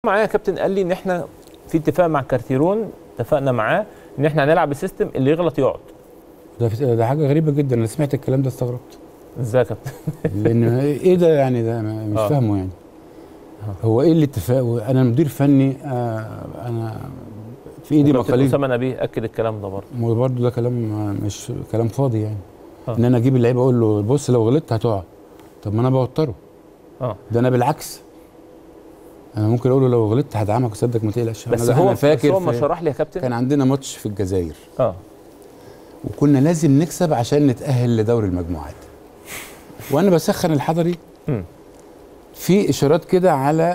معايا كابتن قال لي ان احنا في اتفاق مع كارتيرون، اتفقنا معاه ان احنا هنلعب السيستم اللي يغلط يقعد. ده حاجه غريبه جدا، انا سمعت الكلام ده استغربت. ازاي يا كابتن؟ لان ايه ده يعني؟ ده مش فاهمه يعني. هو ايه الاتفاق؟ انا مدير فني، انا في ايدي مقاليد. اسامه نبيه اكد الكلام ده برضه ده كلام مش كلام فاضي يعني. ان انا اجيب اللعيب اقول له بص لو غلطت هتقع. طب ما انا بوتره. ده انا بالعكس، انا ممكن اقول له لو غلطت هدعمك وصدق ما تقلقش. بس أنا فاكر بس هو ما شرح لي يا كابتن. كان عندنا ماتش في الجزائر وكنا لازم نكسب عشان نتأهل لدوري المجموعات. وانا بسخن الحضري في اشارات كده على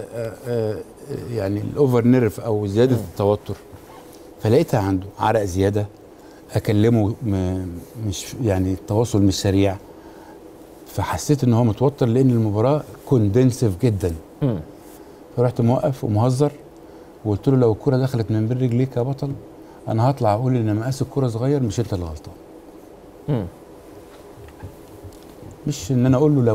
يعني الاوفر نيرف او زياده التوتر، فلقيتها عنده عرق زياده، اكلمه مش يعني التواصل مش سريع، فحسيت ان هو متوتر لان المباراه كوندنسيف جدا. فرحت موقف ومهزر وقلت له لو الكره دخلت من بين رجليك يا بطل انا هطلع اقول ان مقاس الكره صغير، مش انت اللي غلطان. مش ان انا اقول له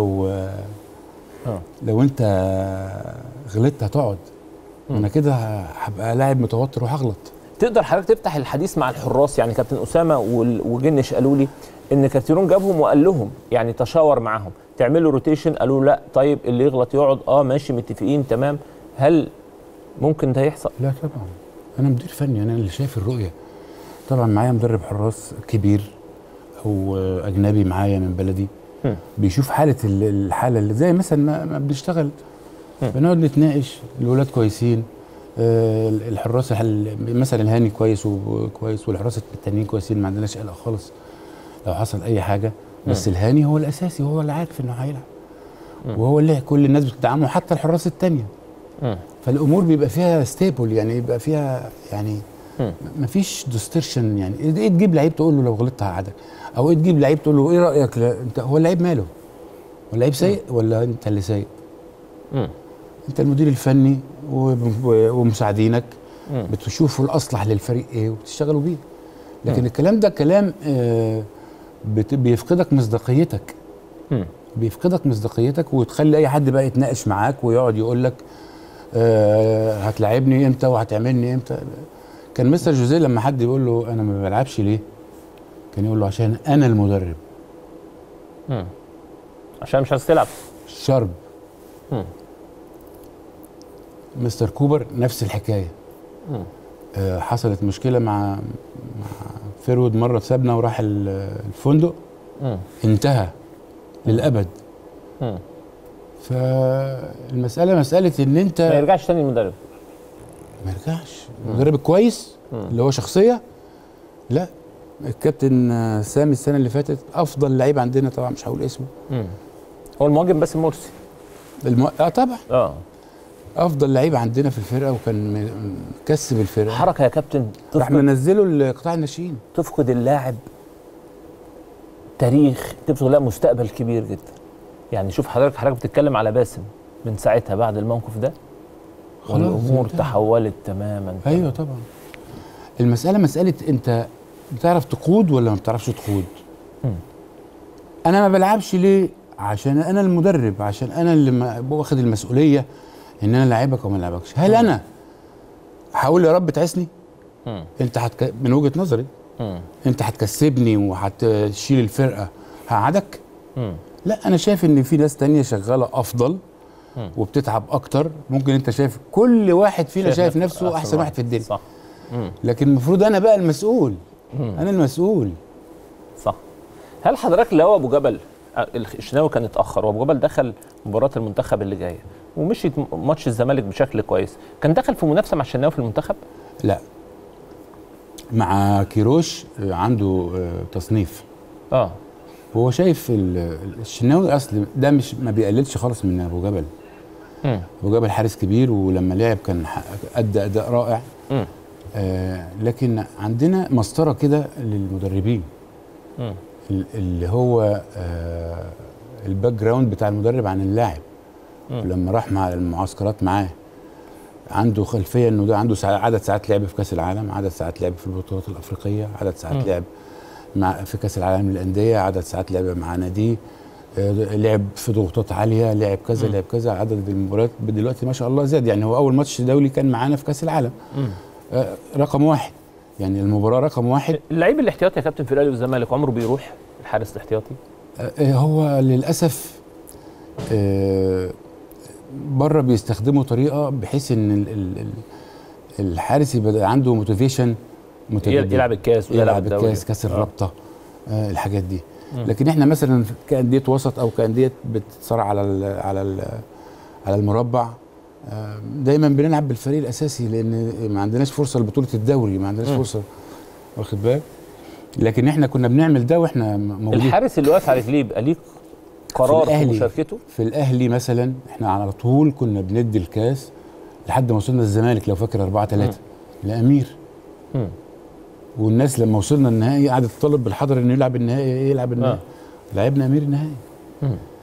لو انت غلطت هتقعد. انا كده هبقى لاعب متوتر وهغلط. تقدر حضرتك تفتح الحديث مع الحراس؟ يعني كابتن اسامه وجنش قالوا لي ان كارتيرون جابهم وقال لهم يعني تشاور معاهم تعملوا روتيشن، قالوا لا طيب اللي يغلط يقعد. ماشي متفقين تمام. هل ممكن ده يحصل؟ لا طبعا، انا مدير فني، انا اللي شايف الرؤيه. طبعا معايا مدرب حراس كبير او اجنبي معايا من بلدي بيشوف الحاله اللي زي مثلا ما بنشتغل، بنقعد نتناقش. الولاد كويسين، الحراس مثلا الهاني كويس والحراس التانيين كويسين، ما عندناش قلق خالص لو حصل اي حاجه. بس الهاني هو الاساسي وهو اللي عارف انه هيلعب وهو اللي كل الناس بتدعمه حتى الحراس التانيه. فالامور بيبقى فيها ستيبل، يعني يبقى فيها يعني مفيش ديسترشن. يعني ايه تجيب لعيب تقول له لو غلطت هقعدك، او ايه تجيب لعيب تقول له ايه رايك؟ انت هو اللعيب ماله؟ هو اللعيب سايق ولا انت اللي سايق؟ انت المدير الفني ومساعدينك بتشوفوا الاصلح للفريق ايه وبتشتغلوا بيه. لكن الكلام ده كلام بيفقدك مصداقيتك. بيفقدك مصداقيتك وتخلي اي حد بقى يتناقش معاك ويقعد يقول لك هتلاعبني امتى وهتعملني امتى. كان مستر جوزيه لما حد يقول له انا ما بلعبش ليه، كان يقول له عشان انا المدرب. عشان مش عايز تلعب. شرب. مستر كوبر نفس الحكايه. حصلت مشكله مع فيرود مره، سابنا وراح الفندق. انتهى للابد. فالمساله مساله ان انت ما يرجعش تاني المدرب. ما يرجعش المدرب الكويس اللي هو شخصيه. لا، الكابتن سامي السنه اللي فاتت افضل لعيب عندنا، طبعا مش هقول اسمه. هو المهاجم باسم مرسي. طبعا. افضل لعيب عندنا في الفرقه وكان مكسب الفرقه. حركه يا كابتن راح منزله لقطاع الناشئين. تفقد اللاعب تاريخ، تفقد اللاعب مستقبل كبير جدا. يعني شوف حضرتك بتتكلم على باسم من ساعتها بعد الموقف ده الامور تحولت تماما. ايوه طبعا. المساله مساله انت بتعرف تقود ولا ما بتعرفش تقود. انا ما بلعبش ليه؟ عشان انا المدرب، عشان انا اللي واخد المسؤوليه ان انا لاعبك او ما لاعبكش. هل انا هقول يا رب تعسني؟ انت من وجهه نظري انت هتكسبني وهتشيل الفرقه هقعدك؟ لا، انا شايف ان في ناس تانية شغاله افضل وبتتعب اكتر. ممكن انت شايف كل واحد فينا شايف نفسه احسن واحد في الدنيا، صح. لكن المفروض انا بقى المسؤول. انا المسؤول. صح. هل حضرتك لو ابو جبل الشناوي كان اتاخر وابو جبل دخل مباراه المنتخب اللي جايه ومشيت ماتش الزمالك بشكل كويس، كان دخل في منافسه مع الشناوي في المنتخب؟ لا، مع كيروش عنده تصنيف. هو شايف الشناوي اصل ده مش ما بيقللش خالص من ابو جبل. ابو جبل حارس كبير ولما لعب كان ادى اداء رائع. لكن عندنا مسطره كده للمدربين اللي هو الباك جراوند بتاع المدرب عن اللاعب. لما راح مع المعسكرات معاه عنده خلفيه انه ده عنده عدد ساعات لعب في كاس العالم، عدد ساعات لعب في البطولات الافريقيه، عدد ساعات لعب في كاس العالم للانديه، عدد ساعات لعب مع ناديه، لعب في ضغوطات عاليه، لعب كذا لعب كذا، عدد المباريات دلوقتي ما شاء الله زاد. يعني هو اول ماتش دولي كان معانا في كاس العالم رقم واحد، يعني المباراه رقم واحد. اللعيب الاحتياطي يا كابتن في الاهلي والزمالك عمره بيروح الحارس الاحتياطي؟ هو للاسف بره بيستخدموا طريقه بحيث ان الحارس يبقى عنده موتيفيشن يلعب الكاس ويلعب الكاس، كاس الرابطه، الحاجات دي. لكن احنا مثلا كانديه وسط او كانديه بتتصارع على المربع، دايما بنلعب بالفريق الاساسي لان ما عندناش فرصه لبطوله الدوري، ما عندناش فرصه، واخد بالك. لكن احنا كنا بنعمل ده واحنا موجودين. الحارس اللي واقف على رجليه يبقى ليه قرار في مشاركته؟ في الاهلي مثلا احنا على طول كنا بندي الكاس لحد ما وصلنا الزمالك لو فاكر 4-3 لامير. والناس لما وصلنا النهائي قعدت تطالب بالحضر انه يلعب النهائي، لعبنا امير النهائي.